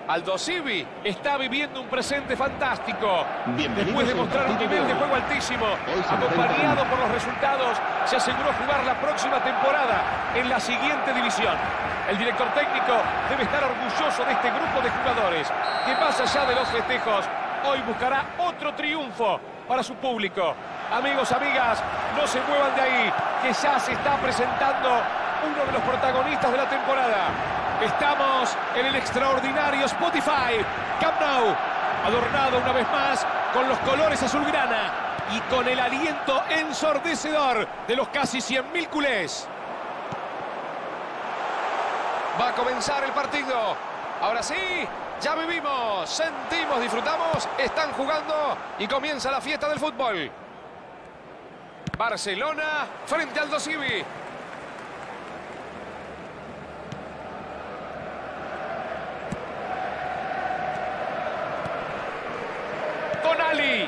Aldosivi está viviendo un presente fantástico. Después de mostrar un nivel de juego altísimo, acompañado por los resultados, se aseguró jugar la próxima temporada en la siguiente división. El director técnico debe estar orgulloso de este grupo de jugadores, que más allá de los festejos, hoy buscará otro triunfo para su público. Amigos, amigas, no se muevan de ahí, que ya se está presentando uno de los protagonistas de la temporada. Estamos en el extraordinario Spotify Camp Nou, adornado una vez más con los colores azulgrana y con el aliento ensordecedor de los casi 100.000 culés. Va a comenzar el partido. Ahora sí, ya vivimos, sentimos, disfrutamos, están jugando y comienza la fiesta del fútbol. Barcelona frente al Aldosivi. Tonali.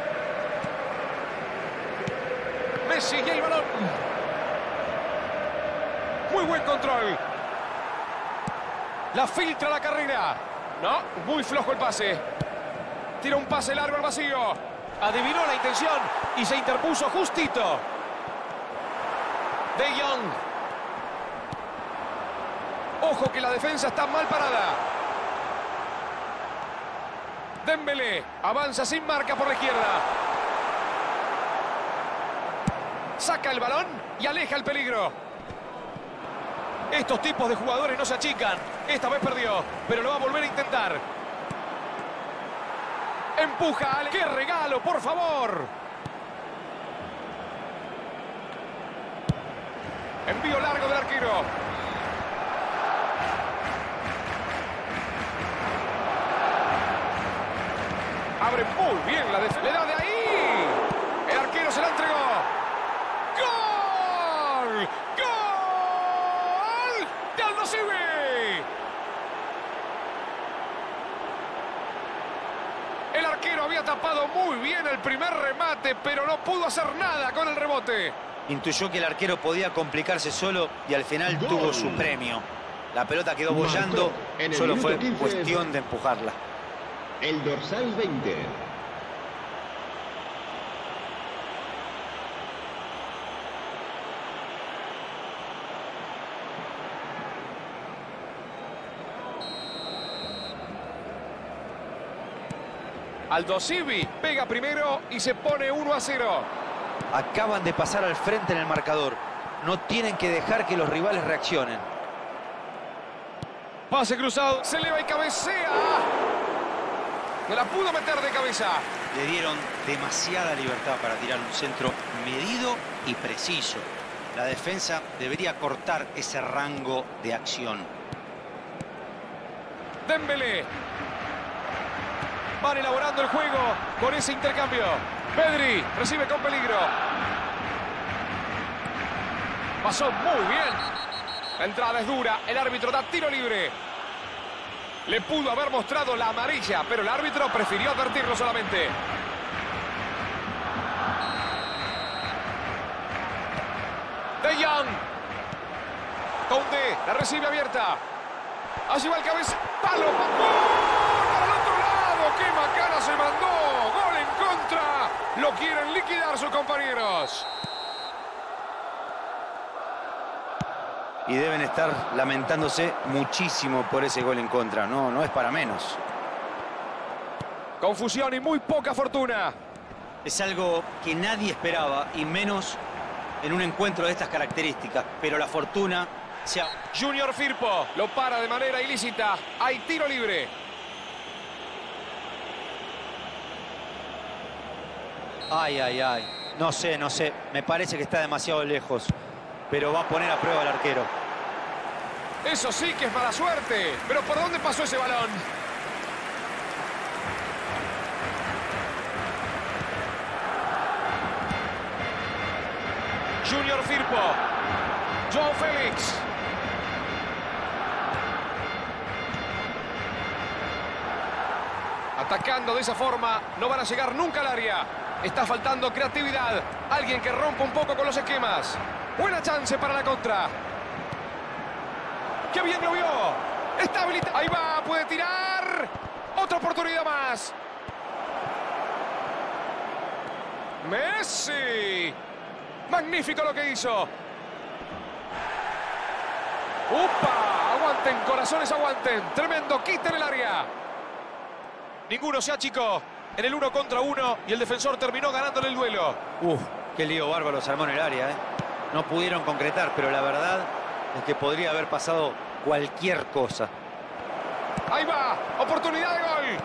Messi y el balón. Muy buen control. La filtra la carrera. No, muy flojo el pase. Tira un pase largo al vacío. Adivinó la intención y se interpuso justito. De Jong. Ojo que la defensa está mal parada. Dembélé avanza sin marca por la izquierda. Saca el balón y aleja el peligro. Estos tipos de jugadores no se achican. Esta vez perdió, pero lo va a volver a intentar. Empuja. ¡Qué regalo, por favor! Envío largo del arquero. Abre muy bien la defensa. Le da de ahí. El arquero se la entregó. ¡Gol! ¡Gol! ¡De Aldosivi! El arquero había tapado muy bien el primer remate, pero no pudo hacer nada con el rebote. Intuyó que el arquero podía complicarse solo y al final tuvo su premio. La pelota quedó boyando, solo fue cuestión de empujarla. El dorsal 20. Aldosivi pega primero y se pone 1-0. Acaban de pasar al frente en el marcador. No tienen que dejar que los rivales reaccionen. Pase cruzado, se eleva y cabecea. No la pudo meter de cabeza. Le dieron demasiada libertad para tirar un centro medido y preciso. La defensa debería cortar ese rango de acción. Dembélé. Van elaborando el juego con ese intercambio. Pedri recibe con peligro. Pasó muy bien. La entrada es dura. El árbitro da tiro libre. Le pudo haber mostrado la amarilla, pero el árbitro prefirió advertirlo solamente. De Jong. Koundé la recibe abierta. Allí va el cabeza. ¡Palo! ¡Para el otro lado! ¡Qué macana se mandó! ¡Gol en contra! Lo quieren liquidar sus compañeros. Y deben estar lamentándose muchísimo por ese gol en contra. No es para menos. Confusión y muy poca fortuna. Es algo que nadie esperaba, y menos en un encuentro de estas características. Pero la fortuna se ha... Junior Firpo lo para de manera ilícita. Hay tiro libre. Ay. No sé. Me parece que está demasiado lejos. Pero va a poner a prueba al arquero. Eso sí que es mala suerte. Pero ¿por dónde pasó ese balón? Junior Firpo. Joao Félix. Atacando de esa forma, no van a llegar nunca al área. Está faltando creatividad. Alguien que rompa un poco con los esquemas. Buena chance para la contra. ¡Qué bien lo vio! Está habilitado. Ahí va, puede tirar. oportunidad más. Messi. Magnífico lo que hizo. ¡Upa! Aguanten, corazones, aguanten. Tremendo quite en el área. Ninguno se achicó en el 1 contra 1 y el defensor terminó ganándole el duelo. Qué lío bárbaro se armó en el área, ¿eh? No pudieron concretar, pero la verdad es que podría haber pasado cualquier cosa. Ahí va, oportunidad de gol.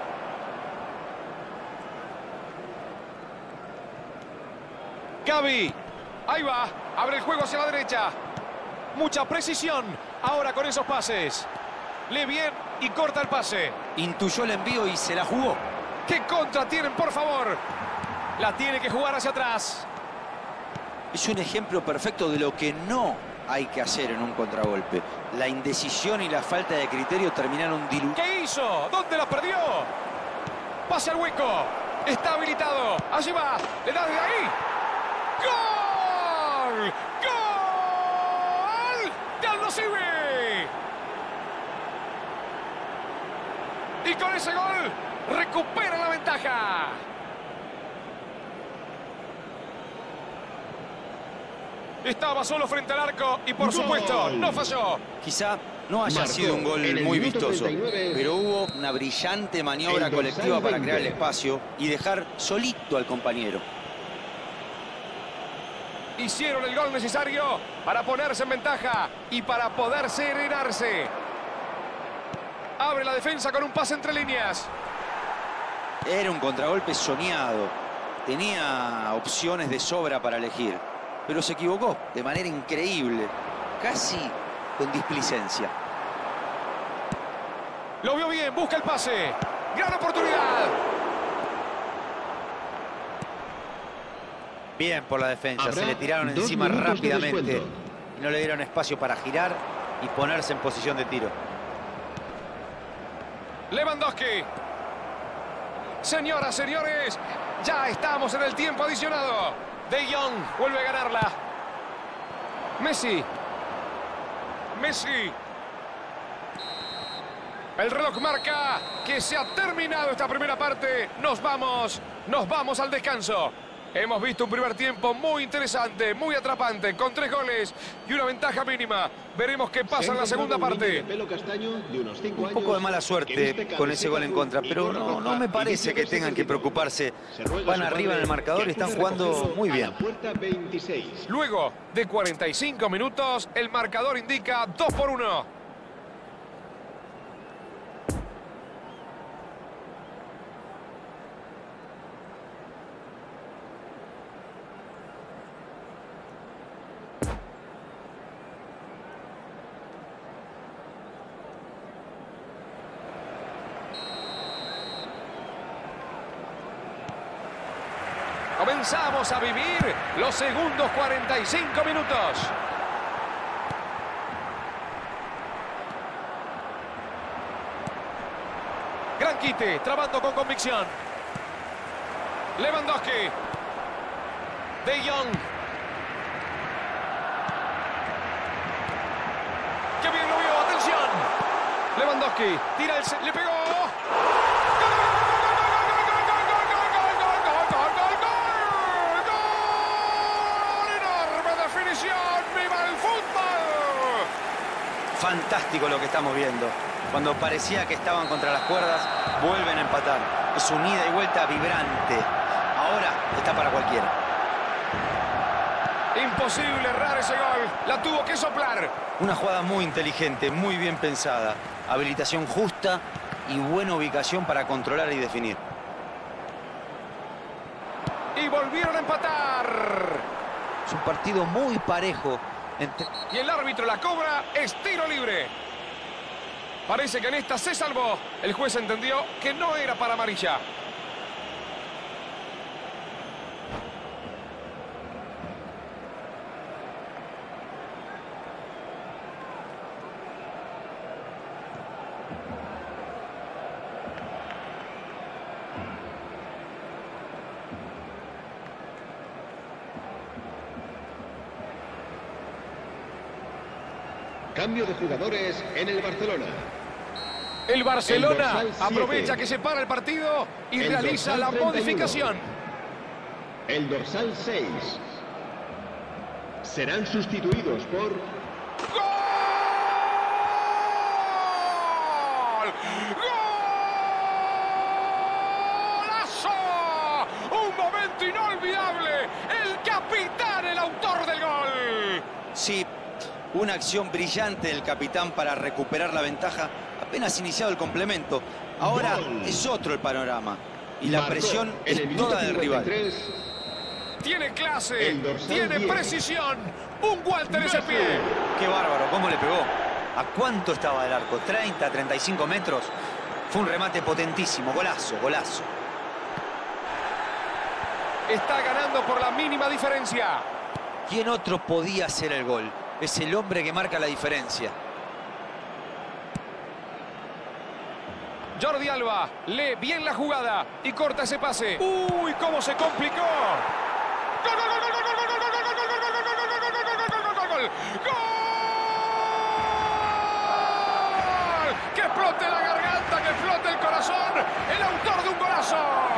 Gavi, ahí va, abre el juego hacia la derecha. Mucha precisión ahora con esos pases. Lee bien y corta el pase. Intuyó el envío y se la jugó. ¿Qué contra tienen, por favor? La tiene que jugar hacia atrás. Es un ejemplo perfecto de lo que no hay que hacer en un contragolpe. La indecisión y la falta de criterio terminaron diluyendo. ¿Qué hizo? ¿Dónde la perdió? Pase al hueco. Está habilitado. Allí va. Le da desde ahí. ¡Gol! ¡Gol! ¡De Aldosivi! Y con ese gol recupera la ventaja. Estaba solo frente al arco y por supuesto no falló. Quizá no haya sido un gol muy vistoso, pero hubo una brillante maniobra colectiva para crear el espacio y dejar solito al compañero. Hicieron el gol necesario para ponerse en ventaja y para poder serenarse. Abre la defensa con un pase entre líneas. Era un contragolpe soñado. Tenía opciones de sobra para elegir, pero se equivocó de manera increíble, casi con displicencia. Lo vio bien, busca el pase. Gran oportunidad. Bien por la defensa, se le tiraron encima rápidamente y no le dieron espacio para girar y ponerse en posición de tiro. Lewandowski. Señoras, señores, ya estamos en el tiempo adicionado. De Jong vuelve a ganarla. Messi. Messi. El reloj marca que se ha terminado esta primera parte. Nos vamos al descanso. Hemos visto un primer tiempo muy interesante, muy atrapante, con 3 goles y una ventaja mínima. Veremos qué pasa en la segunda parte. Un poco de mala suerte con ese gol en contra, pero no me parece que tengan que preocuparse. Van arriba en el marcador y están jugando muy bien. Luego de 45 minutos, el marcador indica 2-1. Comenzamos a vivir los segundos 45 minutos. Gran quite, trabando con convicción. Lewandowski. De Jong. ¡Qué bien lo vio! ¡Atención! Lewandowski tira el... ¡Le pegó! Fantástico lo que estamos viendo. Cuando parecía que estaban contra las cuerdas, vuelven a empatar. Es un ida y vuelta vibrante. Ahora está para cualquiera. Imposible errar ese gol. La tuvo que soplar. Una jugada muy inteligente, muy bien pensada. Habilitación justa y buena ubicación para controlar y definir. Y volvieron a empatar. Es un partido muy parejo. Y el árbitro la cobra, es tiro libre. Parece que en esta se salvó. El juez entendió que no era para amarilla. Cambio de jugadores en el Barcelona. El Barcelona El aprovecha que se para el partido y El realiza la dorsal 31. modificación. El dorsal 6. Serán sustituidos por... ¡Gol! ¡Golazo! ¡Un momento inolvidable! ¡El capitán, el autor del gol! Sí, una acción brillante del capitán para recuperar la ventaja. Apenas iniciado el complemento. Ahora Gol. es otro el panorama. Y la Marcó presión en el es minuto toda del rival. 53. Tiene clase, El dorsal tiene 10. precisión. Un Walter ese pie. Qué bárbaro, cómo le pegó. ¿A cuánto estaba del arco? ¿30, 35 metros? Fue un remate potentísimo. Golazo, golazo. Está ganando por la mínima diferencia. ¿Quién otro podía hacer el gol? Es el hombre que marca la diferencia. Jordi Alba lee bien la jugada y corta ese pase. ¡Uy, cómo se complicó! ¡Gol, gol, gol, gol, gol, gol, gol, gol, gol, gol, gol, gol, gol, gol, gol! ¡Gol! ¡Que explote la garganta, que explote el corazón! ¡El autor de un golazo!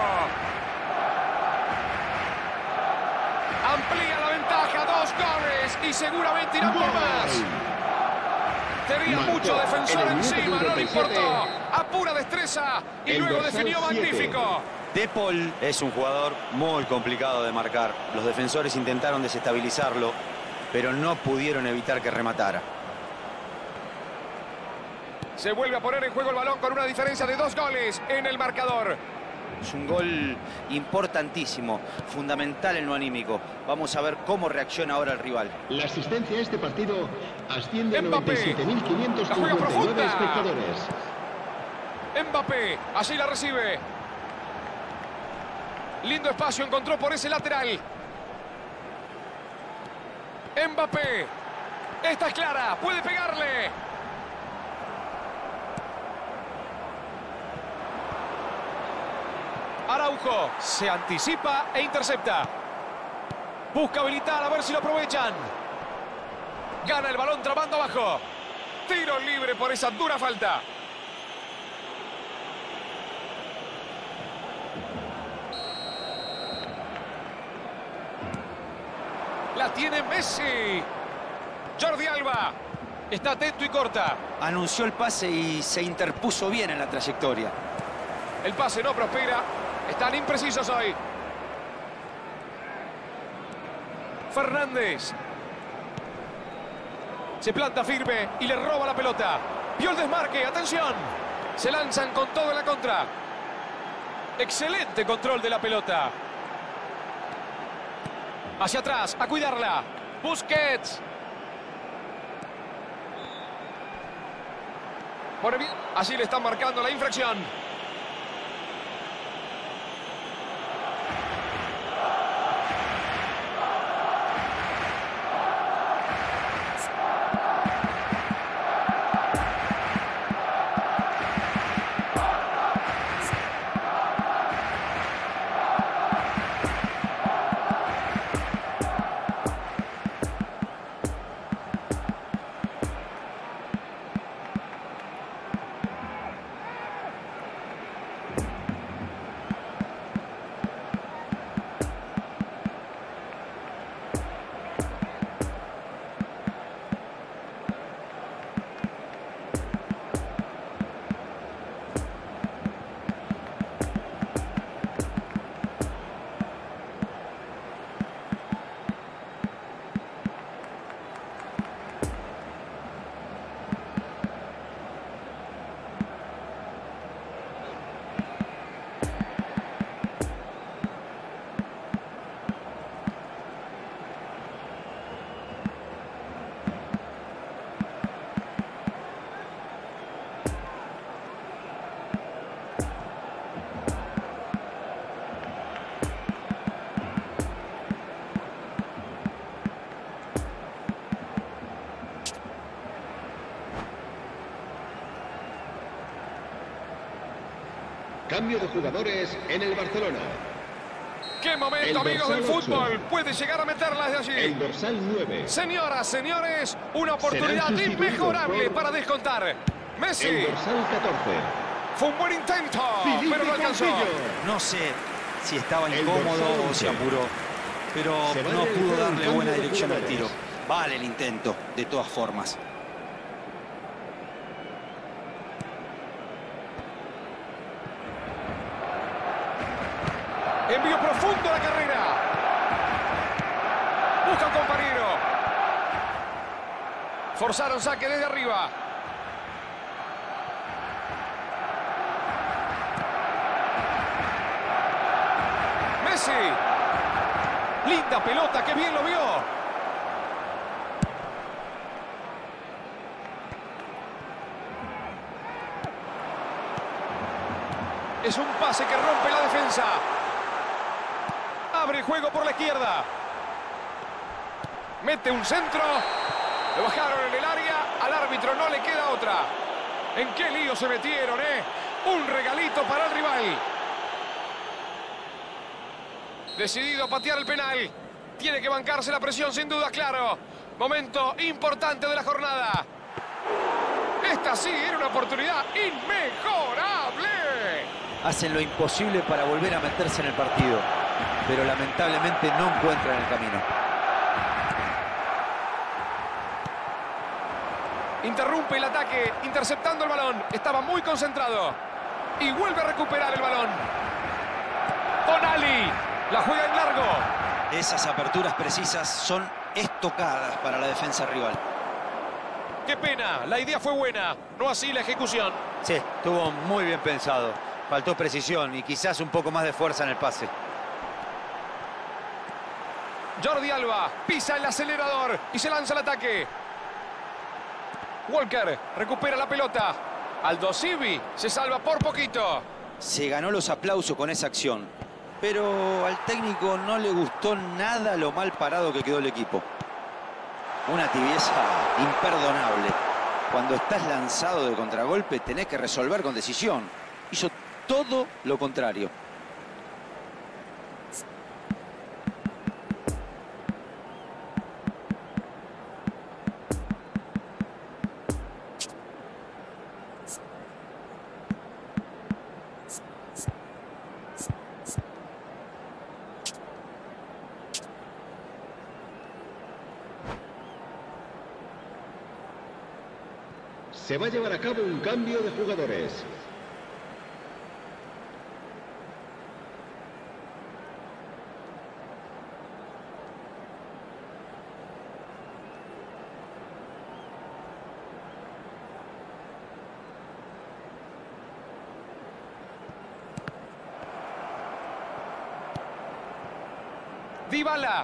Amplía la ventaja, 2 goles y seguramente irán por más. Tenía Marcó mucho defensor en el minuto encima, no le 57. importó. A pura destreza y El luego dorsal definió 7. magnífico. De Paul es un jugador muy complicado de marcar. Los defensores intentaron desestabilizarlo, pero no pudieron evitar que rematara. Se vuelve a poner en juego el balón con una diferencia de 2 goles en el marcador. Es un gol importantísimo, fundamental en lo anímico. Vamos a ver cómo reacciona ahora el rival. La asistencia a este partido asciende a Mbappé. La juega 97.559 profunda. espectadores. Mbappé, así la recibe. Lindo espacio encontró por ese lateral. Mbappé. Esta es clara, puede pegarle. Araujo se anticipa e intercepta. Busca habilitar, a ver si lo aprovechan. Gana el balón trabando abajo. Tiro libre por esa dura falta. La tiene Messi. Jordi Alba. Está atento y corta. Anunció el pase y se interpuso bien en la trayectoria. El pase no prospera. Están imprecisos hoy. Fernández. Se planta firme y le roba la pelota. Vio el desmarque, atención. Se lanzan con todo en la contra. Excelente control de la pelota. Hacia atrás, a cuidarla. Busquets. Pone bien. Así le están marcando la infracción. Cambio de jugadores en el Barcelona. ¡Qué El momento, amigos del dorsal fútbol! 8. Puede llegar a meterlas de allí. El dorsal 9. Señoras, señores, una oportunidad Serán sustituidos inmejorable por- para descontar. Messi. El dorsal 14. Fue un buen intento, Filipe pero no alcanzó. Coutinho. No sé si estaba El incómodo dorsal o se 11. apuró, pero Se va a no realizar pudo un darle cambio buena de dirección al jugadores. tiro. Vale el intento, de todas formas. Envío profundo a la carrera. Busca un compañero. Forzaron saque desde arriba. Messi. Linda pelota, que bien lo vio. Es un pase que rompe la defensa. Abre el juego por la izquierda. Mete un centro. Lo bajaron en el área. Al árbitro no le queda otra. ¿En qué lío se metieron, eh? Un regalito para el rival. Decidido a patear el penal. Tiene que bancarse la presión, sin duda, claro. Momento importante de la jornada. Esta sí era una oportunidad inmejorable. Hacen lo imposible para volver a meterse en el partido, pero lamentablemente no encuentran el camino. Interrumpe el ataque, interceptando el balón. Estaba muy concentrado. Y vuelve a recuperar el balón. Tonali la juega en largo. Esas aperturas precisas son estocadas para la defensa rival. Qué pena, la idea fue buena, no así la ejecución. Sí, estuvo muy bien pensado. Faltó precisión y quizás un poco más de fuerza en el pase. Jordi Alba pisa el acelerador y se lanza al ataque. Walker recupera la pelota. Aldo Civi se salva por poquito. Se ganó los aplausos con esa acción, pero al técnico no le gustó nada lo mal parado que quedó el equipo. Una tibieza imperdonable. Cuando estás lanzado de contragolpe tenés que resolver con decisión. Hizo todo lo contrario. Se va a llevar a cabo un cambio de jugadores. Dybala.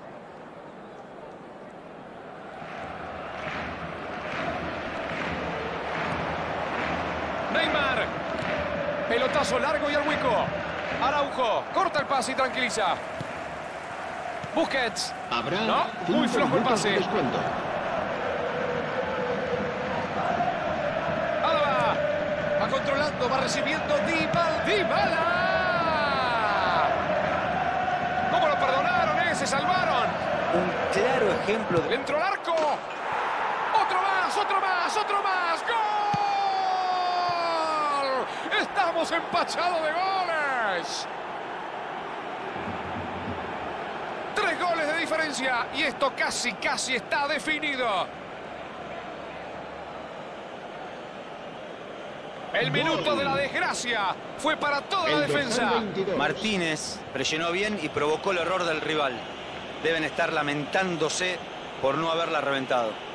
Neymar. Pelotazo largo y al hueco. Araujo corta el pase y tranquiliza. Busquets. Habrá No, muy 5 flojo el minutos de pase. descuento. Alba. Va controlando, va recibiendo Dybala. ¡Dybala! ¿Cómo lo perdonaron, eh? Se salvaron. Un claro ejemplo de... Dentro del arco. Otro más, otro más, otro más. ¡Gol! Estamos empachados de goles. 3 goles de diferencia y esto casi está definido. El minuto de la desgracia fue para toda la El defensa. dorsal 22. Martínez presionó bien y provocó el error del rival. Deben estar lamentándose por no haberla reventado.